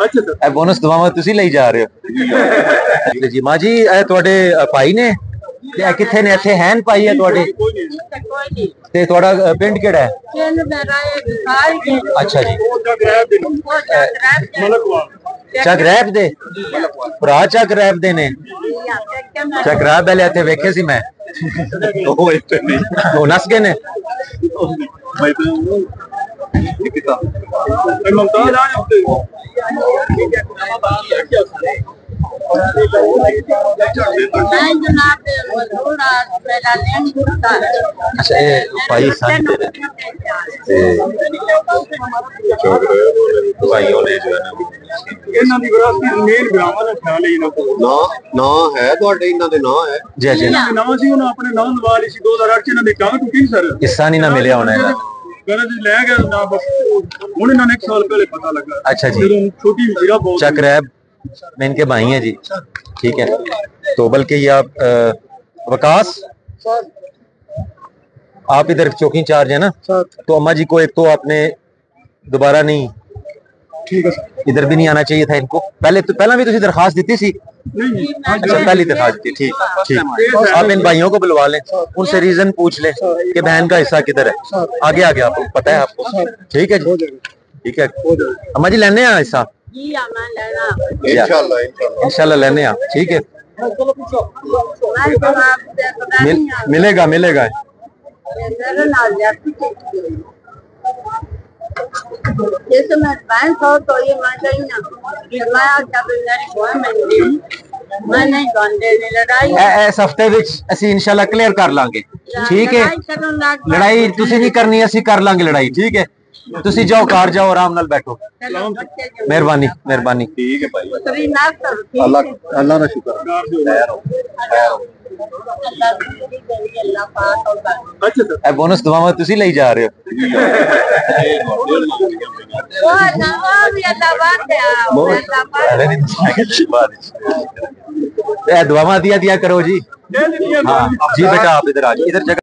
अच्छा sir bonus दुआवां तुसी ਲਈ ਜਾ ਰਹੇ ਹੋ जी मां जी ਤੁਹਾਡੇ ਭਾਈ ਨੇ ਤੇ ਕਿੱਥੇ ਨੇ ਇੱਥੇ ਹੈਨ ਭਾਈ ਹੈ ਤੁਹਾਡੇ ਤੇ ਤੁਹਾਡਾ ਪਿੰਡ ਕਿਹੜਾ ਹੈ अच्छा जी ਚੱਕ ਰੈਪ ਦੇ ਭਰਾ ਚੱਕ ਰੈਪ ਦੇ ਨੇ ਚੱਕ ਰੈਪ ਵਾਲੇ ਇੱਥੇ ਵੇਖੇ ਸੀ ਮੈਂ ਉਹ ਨਸ ਗਏ ਨੇ अच्छा ये भाई साथ भाइयों ने जो है ना ਇਹਨਾਂ ਦੀ ਵਿਰਾਸਤ ਮੇਨ ਗ੍ਰਾਮਾਂ ਦਾ ਖਿਆਲ ਹੈ ਇਹਨਾਂ ਕੋਲ ਨਾ ਹੈ ਤੁਹਾਡੇ ਇਹਨਾਂ ਦੇ ਨਾਂ ਹੈ जी जी ਨਾਮ ਸੀ ਉਹਨਾਂ ਆਪਣੇ ਨਾਮ ਲਵਾ ਲਈ ਸੀ 2008 ਚ ਇਹਨਾਂ ਦੀ ਟੰਗ ਟੁੱਟੀ ਸਰ हिस्सा नहीं ना मिले होना है ਗਰਜ ਲੈ ਗਿਆ ਨਾ ਬਸ ਹੁਣ ਇਹਨਾਂ ਨੇ 1 ਸਾਲ ਪਹਿਲੇ ਪਤਾ ਲੱਗਾ अच्छा जी ਜਦੋਂ ਛੋਟੀ ਹੀਰਾ ਬਹੁਤ चक रैब में इनके भाई हैं जी ठीक है तो बल्कि ये आप वकास आप इधर चौकी इंचार्ज है ना तो अम्मा जी को एक तो आपने दोबारा नहीं ठीक है सर इधर भी नहीं आना चाहिए था इनको पहले भी तो दरखास्त दी थी नहीं अच्छा पहली दरखास्त दी ठीक ठीक आप इन भाइयों को बुलवा लें उनसे रीजन पूछ लें कि बहन का हिस्सा किधर है आगे आगे आपको पता है आपको ठीक है जी ठीक है अम्मा जी लेने आ हिस्सा इंशाल्लाह लेने आ ठीक है मिलेगा मिलेगा जैसे मैं 500 तो ये मांगा ही ना मैं जब मेरी बुआ मिली मैं नहीं गांधे लड़ाई इस हफ्ते विच ਅਸੀਂ इंशाल्लाह क्लियर कर लांगे ठीक है लड़ाई ਤੁਸੀਂ नहीं करनी ਅਸੀਂ कर लांगे लड़ाई ठीक है ਤੁਸੀਂ जाओ कार जाओ आराम नाल बैठो मेहरबानी मेहरबानी ठीक है भाई उतरी ना करो अल्लाह अल्लाह का शुक्र अल्लाह पाक होगा अच्छा सर ਇਹ ਬੋਨਸ ਦੁਆਵਾਂ ਤੁਸੀਂ ਲਈ ਜਾ ਰਹੇ ਹੋ वो ना वो भी अल्लाह बात है अल्लाह पाक ਇਹ ਦੁਆਵਾਂ दिया करो जी हाँ जी बेटा आप इधर आ जाओ इधर जगह